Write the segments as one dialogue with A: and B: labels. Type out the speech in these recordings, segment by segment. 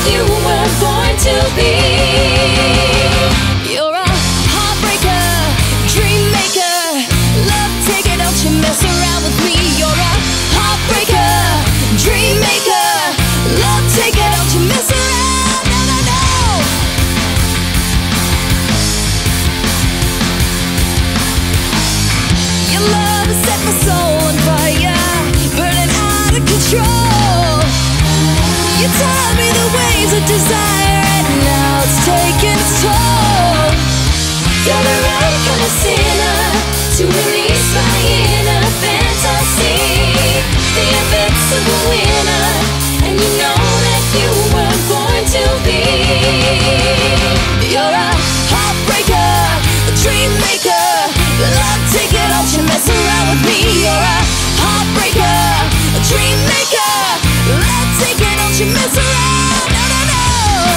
A: you were born to be. You're a heartbreaker, dream maker, love taker, don't you mess around with me. You're a heartbreaker, dream maker, love taker, don't you mess around. No, no, no. Your love has set my soul on fire, burning out of control. You taught me the ways of desire, and now it's taking its toll. You're the right kind of sinner to release my inner fantasy, the invincible winner, and you know that you were born to be. You're a heartbreaker, a dream maker, love taker, don't you mess around with me. You're a heartbreaker, a dream maker, love taker, don't you mess around. No, no, no.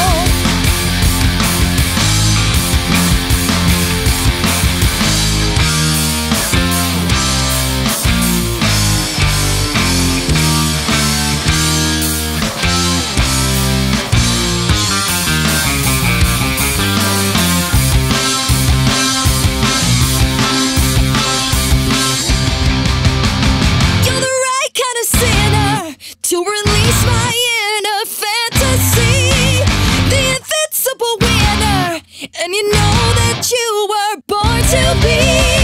A: You're the right kind of sinner to release my inner fantasy, the invincible winner, and you know that you were born to be.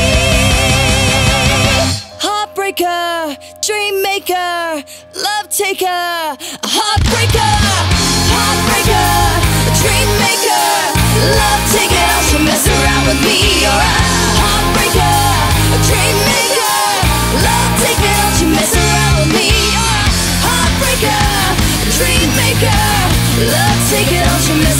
A: Heartbreaker, dream maker, love taker, a heartbreaker, heartbreaker, a dream maker, love taker, don't you mess around with me. You're a heartbreaker, a dream maker, love taker, don't you mess around with me. You're a heartbreaker, dream maker, love taker, don't you mess